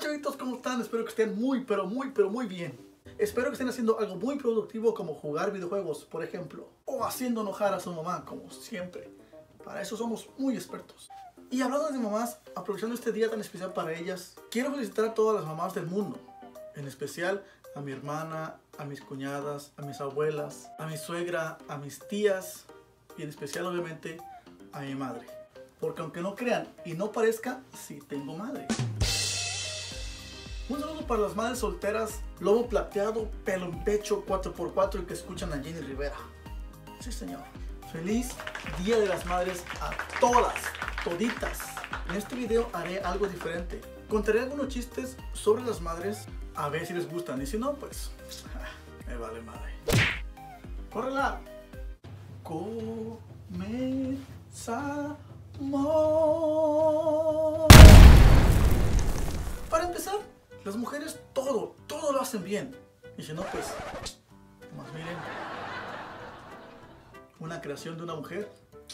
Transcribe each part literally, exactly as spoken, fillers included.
chavitos, ¿cómo están? Espero que estén muy, pero muy, pero muy bien. Espero que estén haciendo algo muy productivo como jugar videojuegos, por ejemplo. O haciendo enojar a su mamá, como siempre. Para eso somos muy expertos. Y hablando de mamás, aprovechando este día tan especial para ellas, quiero felicitar a todas las mamás del mundo. En especial a mi hermana, a mis cuñadas, a mis abuelas, a mi suegra, a mis tías y en especial obviamente a mi madre. Porque aunque no crean y no parezca, sí tengo madre. Un saludo para las madres solteras, lobo plateado, pelo en pecho, cuatro por cuatro y que escuchan a Jenny Rivera. Sí, señor. Feliz Día de las Madres a todas, toditas. En este video haré algo diferente. Contaré algunos chistes sobre las madres, a ver si les gustan. Y si no, pues, me vale madre. ¡Córrela! Comenzamos. Para empezar, las mujeres todo, todo lo hacen bien. Y si no, pues, más miren, una creación de una mujer.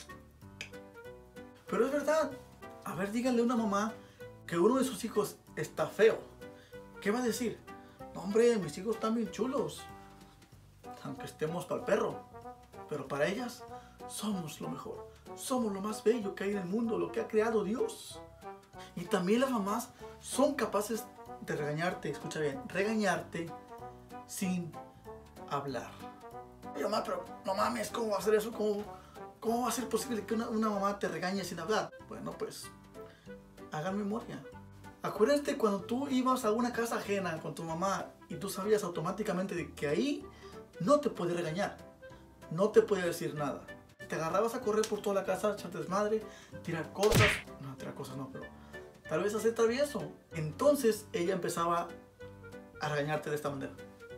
Pero es verdad. A ver, díganle a una mamá que uno de sus hijos está feo. ¿Qué va a decir? No, hombre, mis hijos están bien chulos. Aunque estemos para el perro. Pero para ellas, somos lo mejor. Somos lo más bello que hay en el mundo, lo que ha creado Dios. Y también las mamás son capaces de regañarte, escucha bien, regañarte sin hablar. Oye, mamá, pero no mames, ¿cómo va a ser eso? ¿Cómo, cómo va a ser posible que una, una mamá te regañe sin hablar? Bueno, pues, hagan memoria. Acuérdate cuando tú ibas a una casa ajena con tu mamá y tú sabías automáticamente de que ahí no te puede regañar, no te puede decir nada. Te agarrabas a correr por toda la casa, echar desmadre, tirar cosas, no, tirar cosas no, pero tal vez hacer travieso. Entonces ella empezaba a regañarte de esta manera.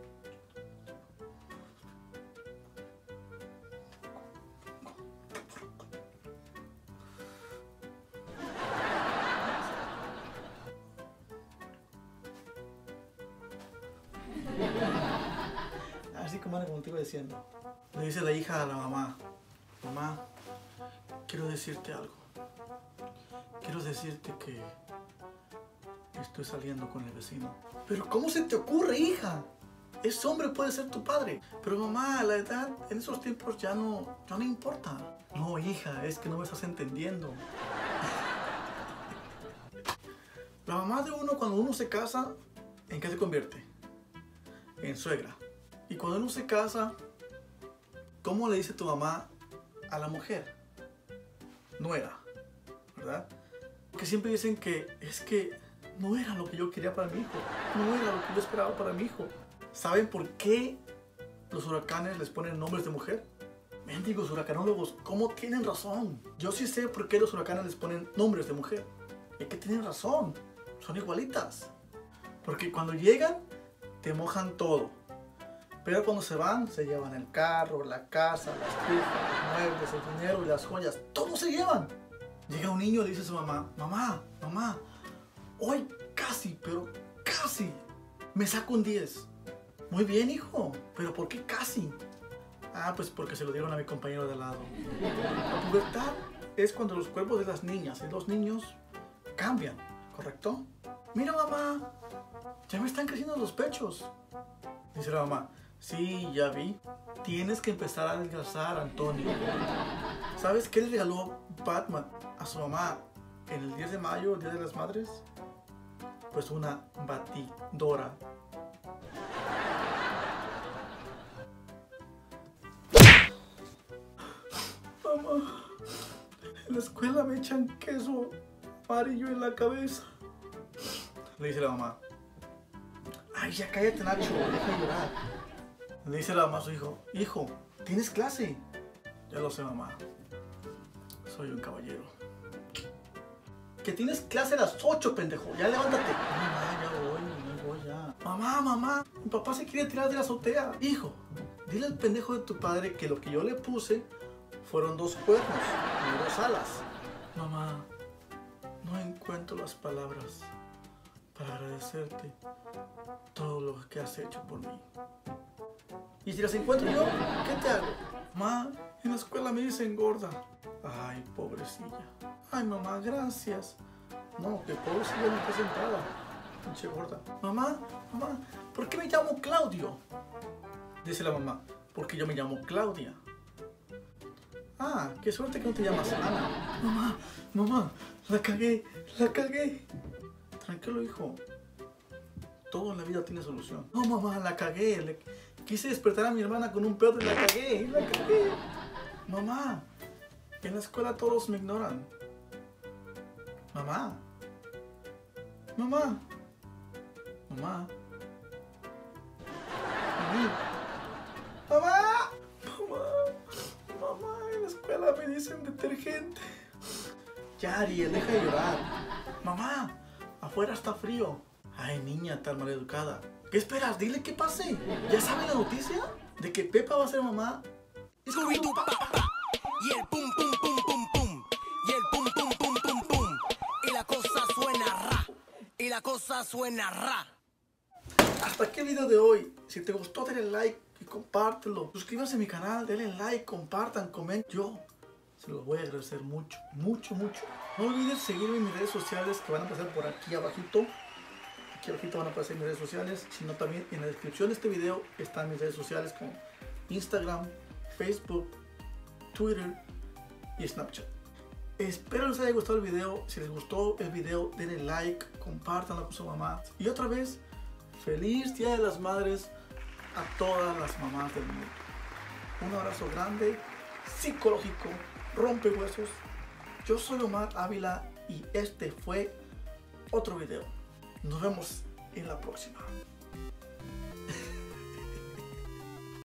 Así como como te iba diciendo. Le dice la hija a la mamá: mamá, quiero decirte algo. Quiero decirte que estoy saliendo con el vecino. Pero ¿cómo se te ocurre, hija? Ese hombre puede ser tu padre. Pero mamá, la edad en esos tiempos ya no, ya no importa. No, hija, es que no me estás entendiendo. La mamá de uno, cuando uno se casa, ¿en qué se convierte? En suegra. Y cuando uno se casa, ¿cómo le dice tu mamá a la mujer? Nuera, ¿verdad? Que siempre dicen que es que no era lo que yo quería para mi hijo, no era lo que yo esperaba para mi hijo. ¿Saben por qué los huracanes les ponen nombres de mujer? Mendigos huracanólogos, ¿cómo tienen razón? Yo sí sé por qué los huracanes les ponen nombres de mujer. Es que tienen razón, son igualitas. Porque cuando llegan, te mojan todo. Pero cuando se van, se llevan el carro, la casa, las estufa, los muebles, el dinero y las joyas. ¡Todo se llevan! Llega un niño y le dice a su mamá: mamá, mamá, hoy casi, pero casi me saco un diez. Muy bien, hijo, pero ¿por qué casi? Ah, pues porque se lo dieron a mi compañero de al lado. La pubertad es cuando los cuerpos de las niñas y los niños cambian, ¿correcto? Mira, mamá, ya me están creciendo los pechos. Dice la mamá: sí, ya vi. Tienes que empezar a adelgazar, Antonio. ¿Sabes qué le regaló Batman a su mamá en el diez de mayo, el Día de las Madres? Pues una batidora. Mamá, en la escuela me echan queso amarillo en la cabeza. Le dice la mamá: ay, ya cállate, Nacho, deja de llorar. Le dice la mamá a su hijo: hijo, ¿tienes clase? Ya lo sé, mamá. Soy un caballero. Que tienes clase a las ocho, pendejo. Ya levántate. Mamá, ya voy, ya voy, ya. Mamá, mamá, mi papá se quiere tirar de la azotea. Hijo, dile al pendejo de tu padre que lo que yo le puse fueron dos cuernos y dos alas. Mamá, no encuentro las palabras para agradecerte todo lo que has hecho por mí. Y si las encuentro yo, ¿qué te hago? Mamá, en la escuela me dicen gorda. Ay, pobrecilla. Ay, mamá, gracias. No, que pobrecilla no está sentada. pinche gorda. Mamá, mamá, ¿por qué me llamo Claudio? Dice la mamá, porque yo me llamo Claudia. Ah, qué suerte que no te llamas Ana. Mamá, mamá, la cagué, la cagué. Tranquilo, hijo. Todo en la vida tiene solución. No, mamá, la cagué. Le... Quise despertar a mi hermana con un pedo y la cagué, la cagué. Mamá, en la escuela todos me ignoran. Mamá. Mamá. Mamá. Mamá. Mamá. Mamá, en la escuela me dicen detergente. Ya, Ariel, deja de llorar. Mamá, afuera está frío. Ay, niña tan maleducada. ¿Qué esperas? Dile que pase. ¿Ya sabe la noticia? ¿De que Pepa va a ser mamá? Scooby-Doo, pa, pa. Y el pum, pum, pum, pum, pum. Y el pum, pum, pum, pum, pum. Y la cosa suena ra. Y la cosa suena ra. Hasta aquí el video de hoy. Si te gustó, dale like y compártelo. Suscríbanse a mi canal, denle like, compartan, comenten. Yo se los voy a agradecer mucho, mucho, mucho. No olvides seguirme en mis redes sociales que van a pasar por aquí abajito. Aquí abajito van a aparecer mis redes sociales, sino también en la descripción de este video están mis redes sociales como Instagram, Facebook, Twitter y Snapchat. Espero les haya gustado el video. Si les gustó el video, denle like, compártanlo con su mamá. Y otra vez, feliz Día de las Madres a todas las mamás del mundo. Un abrazo grande, psicológico, rompehuesos. Yo soy Omar Ávila y este fue otro video. Nos vemos en la próxima.